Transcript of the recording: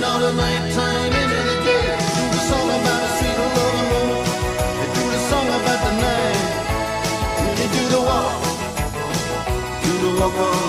Spend all the nighttime into the day. Do the song about a sweet love and roll. They do the song about the night. They do the walk on